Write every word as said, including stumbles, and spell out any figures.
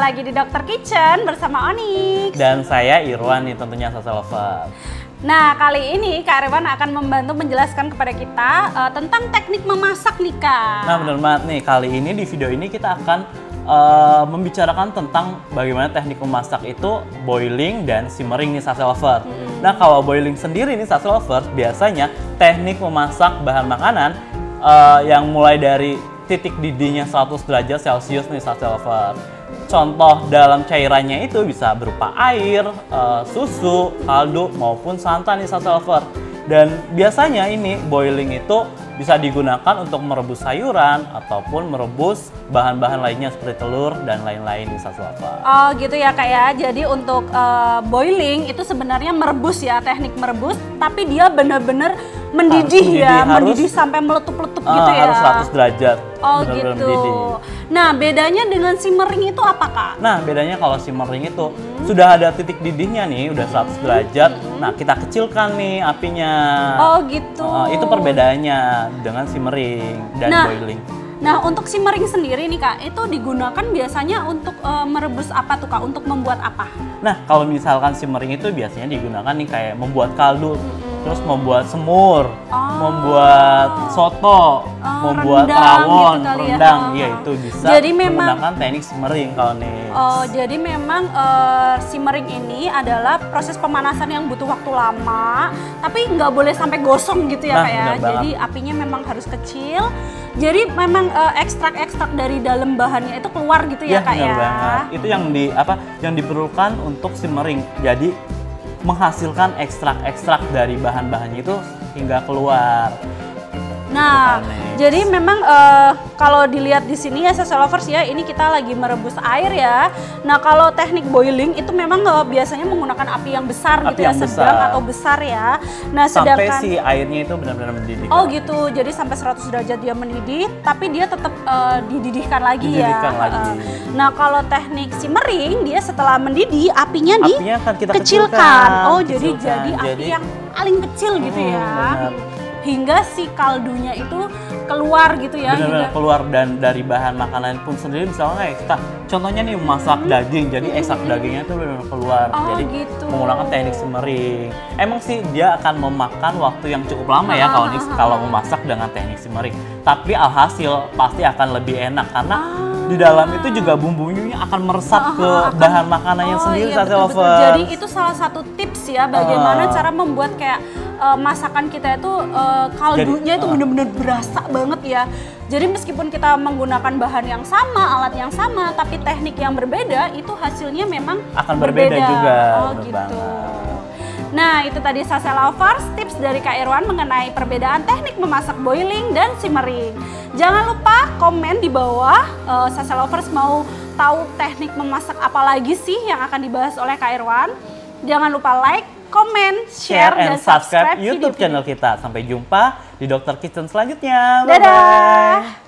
lagi di Dokter Kitchen bersama Onyx. Dan saya Irwan nih tentunya Sasa Lover. Nah, kali ini Kak Irwan akan membantu menjelaskan kepada kita uh, tentang teknik memasak nih Kak. Nah benar banget nih, kali ini di video ini kita akan uh, membicarakan tentang bagaimana teknik memasak itu boiling dan simmering nih Sasa Lover. Hmm. Nah kalau boiling sendiri nih Sasa Lover, biasanya teknik memasak bahan makanan uh, yang mulai dari titik didihnya seratus derajat Celcius nih Sasa Lover. Contoh dalam cairannya itu bisa berupa air, uh, susu, kaldu maupun santan nih Sasa Lover. Dan biasanya ini boiling itu bisa digunakan untuk merebus sayuran ataupun merebus bahan-bahan lainnya seperti telur dan lain-lain di Sasa Lover. Oh gitu ya Kak ya. Jadi untuk uh, boiling itu sebenarnya merebus ya, teknik merebus, tapi dia benar-benar mendidih, mendidih ya, harus, mendidih sampai meletup-letup uh, gitu ya. Harus seratus derajat. Oh bener -bener gitu. Mendidih. Nah bedanya dengan simmering itu apa Kak? Nah bedanya kalau simmering itu hmm. sudah ada titik didihnya nih, udah seratus derajat. Hmm. Nah kita kecilkan nih apinya. Oh gitu. Uh, itu perbedaannya dengan simmering dan nah, boiling. Nah untuk simmering sendiri nih Kak, itu digunakan biasanya untuk uh, merebus apa tuh Kak? Untuk membuat apa? Nah kalau misalkan simmering itu biasanya digunakan nih kayak membuat kaldu. Hmm. Terus membuat semur, oh. membuat soto, oh, membuat rawon, gitu rendang, ya. iya itu bisa jadi memang, menggunakan teknik simmering kalau nih. Oh, jadi memang uh, simmering ini adalah proses pemanasan yang butuh waktu lama, tapi nggak boleh sampai gosong gitu ya nah, Kak ya. Jadi apinya memang harus kecil. Jadi memang uh, ekstrak-ekstrak dari dalam bahannya itu keluar gitu ya, ya Kak ya. Banget. Itu yang di apa? Yang diperlukan untuk simmering. Jadi menghasilkan ekstrak-ekstrak dari bahan-bahannya itu hingga keluar. Nah, jadi memang uh, kalau dilihat di sini ya Sasa Lovers ya, ini kita lagi merebus air ya. Nah, kalau teknik boiling itu memang uh, biasanya menggunakan api yang besar api gitu ya, sedang besar. atau besar ya. Nah, sampai sedangkan si airnya itu benar-benar mendidih. Oh gitu, jadi sampai seratus derajat dia mendidih, tapi dia tetap uh, dididihkan lagi dididihkan ya. Lagi. Uh, nah, kalau teknik simmering dia setelah mendidih apinya, apinya kan kita dikecilkan. Kecilkan, oh, kecilkan. jadi jadi api jadi, yang paling kecil gitu hmm, ya. Benar. Hingga si kaldunya itu keluar gitu ya. Benar-benar keluar, dan dari bahan makanan pun sendiri misalnya kayak kita contohnya nih masak hmm. daging, jadi ekstrak hmm. dagingnya itu benar-benar keluar. Oh, jadi gitu. menggunakan teknik simmering. Emang sih dia akan memakan waktu yang cukup lama ya kalau kalau memasak dengan teknik simmering. Tapi alhasil pasti akan lebih enak karena ah. di dalam itu juga bumbunya akan meresap ah, ke akan, bahan makanannya oh, sendiri iya, Sasa betul, Lovers. betul. Jadi itu salah satu tips ya bagaimana uh. cara membuat kayak uh, masakan kita itu uh, kaldunya Jadi, itu uh. benar-benar berasa banget ya. Jadi meskipun kita menggunakan bahan yang sama, alat yang sama, tapi teknik yang berbeda, itu hasilnya memang akan berbeda, berbeda juga. Oh gitu. Nah itu tadi Sasa Lovers, tips dari Kak Irwan mengenai perbedaan teknik memasak boiling dan simmering. Jangan lupa komen di bawah, uh, Sasa Lovers mau tahu teknik memasak apa lagi sih yang akan dibahas oleh Kak Irwan. Jangan lupa like, komen, share, share dan subscribe, subscribe YouTube video channel kita. Sampai jumpa di Dokter Kitchen selanjutnya. Dadah! Bye-bye.